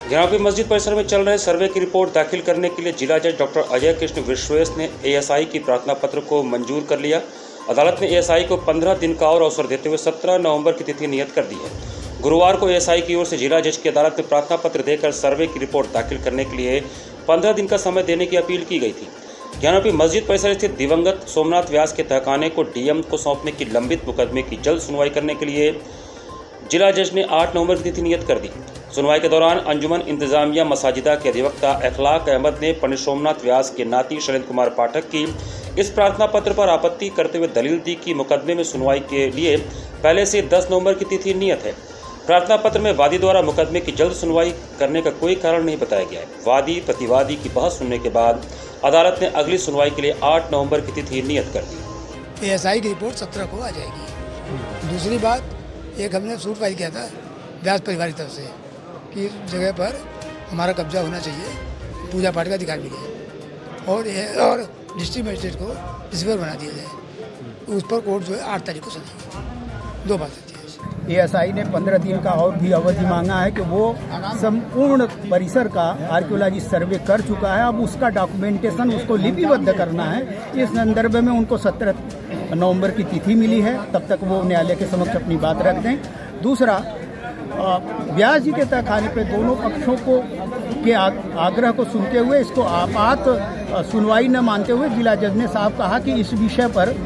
ज्ञानपीठ मस्जिद परिसर में चल रहे सर्वे की रिपोर्ट दाखिल करने के लिए जिला जज डॉक्टर अजय कृष्ण विश्वेश ने एएसआई की प्रार्थना पत्र को मंजूर कर लिया। अदालत ने एएसआई को 15 दिन का और अवसर देते हुए 17 नवंबर की तिथि नियत कर दी है। गुरुवार को एएसआई की ओर से जिला जज की अदालत में प्रार्थना पत्र देकर सर्वे की रिपोर्ट दाखिल करने के लिए 15 दिन का समय देने की अपील की गई थी। ज्ञानपीठ मस्जिद परिसर स्थित दिवंगत सोमनाथ व्यास के तहखाने को डीएम को सौंपने की लंबित मुकदमे की जल्द सुनवाई करने के लिए जिला जज ने 8 नवंबर की तिथि नियत कर दी। सुनवाई के दौरान अंजुमन इंतजामिया मसाजिदा के अधिवक्ता अखलाक अहमद ने पंडित सोमनाथ व्यास के नाती शैलेंद्र कुमार पाठक की इस प्रार्थना पत्र पर आपत्ति करते हुए दलील दी कि मुकदमे में सुनवाई के लिए पहले से 10 नवंबर की तिथि नियत है। प्रार्थना पत्र में वादी द्वारा मुकदमे की जल्द सुनवाई करने का कोई कारण नहीं बताया गया है। वादी प्रतिवादी की बहस सुनने के बाद अदालत ने अगली सुनवाई के लिए 8 नवंबर की तिथि नियत कर दी। एएसआई की रिपोर्ट 17 को आ जाएगी। दूसरी बात, एक हमने सूट फाइल किया था व्यास परिवार की तरफ से कि जगह पर हमारा कब्जा होना चाहिए, पूजा पाठ का अधिकार मिले और डिस्ट्रिक्ट मजिस्ट्रेट को रिसीवर बना दिया जाए। उस पर कोर्ट जो है 8 तारीख को सुनेगी। 2 बात होती है। एएसआई ने 15 दिन का और भी अवधि मांगा है कि वो संपूर्ण परिसर का आर्कियोलॉजी सर्वे कर चुका है। अब उसका डॉक्यूमेंटेशन उसको लिपिबद्ध करना है। इस संदर्भ में उनको 17 नवंबर की तिथि मिली है। तब तक वो न्यायालय के समक्ष अपनी बात रख दें। दूसरा, व्यास जी के तहखाने पे दोनों पक्षों को के आग्रह को सुनते हुए इसको आपात सुनवाई न मानते हुए जिला जज ने साफ कहा कि इस विषय पर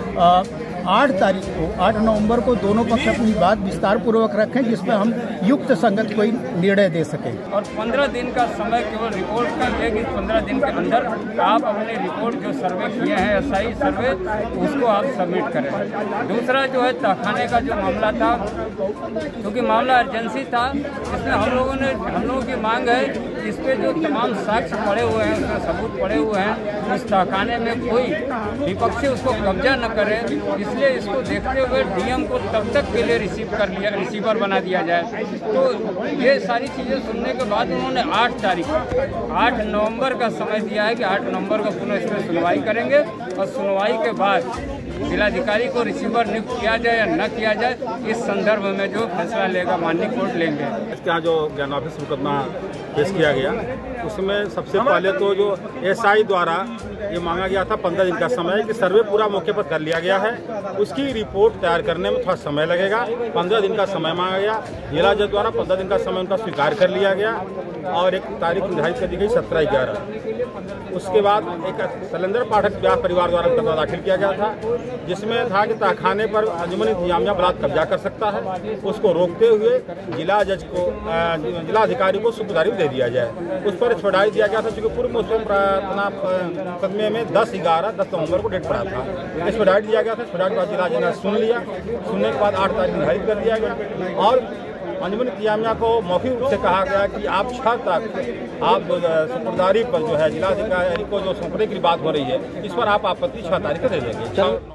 8 नवंबर को दोनों पक्ष अपनी बात विस्तार पूर्वक रखें, जिसमें हम युक्त संगत कोई निर्णय दे सकें। और 15 दिन का समय केवल रिपोर्ट का है कि 15 दिन के अंदर आप अपने रिपोर्ट जो सर्वे किए हैं एएसआई सर्वे उसको आप सबमिट करें। दूसरा जो है तहखाने का जो मामला था, क्योंकि मामला अर्जेंसी था, इसमें हम लोगों की मांग है इस पे जो तमाम साक्ष्य पड़े हुए हैं, उसमें सबूत पड़े हुए हैं, इस तहखाने में कोई विपक्षी उसको कब्जा न करे, इसलिए इसको देखते हुए डीएम को तब तक के लिए रिसीवर बना दिया जाए। तो ये सारी चीज़ें सुनने के बाद उन्होंने 8 नवंबर का समय दिया है कि 8 नवंबर को पुनः इस पर सुनवाई करेंगे और सुनवाई के बाद जिलाधिकारी को रिसीवर नियुक्त किया जाए या न किया जाए, इस संदर्भ में जो फैसला लेगा माननीय कोर्ट लेंगे। इसके यहाँ जो ज्ञान ऑफिस मुकदमा पेश किया गया उसमें सबसे पहले तो जो एएसआई द्वारा ये मांगा गया था 15 दिन का समय कि सर्वे पूरा मौके पर कर लिया गया है, उसकी रिपोर्ट तैयार करने में थोड़ा समय लगेगा। 15 दिन का समय मांगा गया। जिला जज द्वारा 15 दिन का समय उनका स्वीकार कर लिया गया और एक तारीख निर्धारित कर दी गई 17/11। उसके बाद एक शैलेंद्र पाठक व्यास परिवार द्वारा मुकदमा दाखिल किया गया था, जिसमें था कि तहखाने पर अंजुमन इंतजामिया बलात् कब्जा कर सकता है। उसको रोकते हुए जिलाधिकारी को सुपुर्दारी दे दिया जाए। उस पर छुड़ाई दिया गया था, क्योंकि पूर्व में उसमें मुकदमे में 10 नवंबर को डेट पड़ा था। इस छुड़ाई दिया गया था। छुड़ाई के बाद जिला जज ने सुन लिया। सुनने के बाद 8 तारीख निर्धारित कर दिया गया और अंजुमन इंतजामिया को मौखिक रूप से कहा गया कि आप 6 तक आप सुपुर्दारी पर जो है जिलाधिकारी को जो सौंपने की बात हो रही है, इस पर आप आपत्ति 6 तारीख को दे देंगे।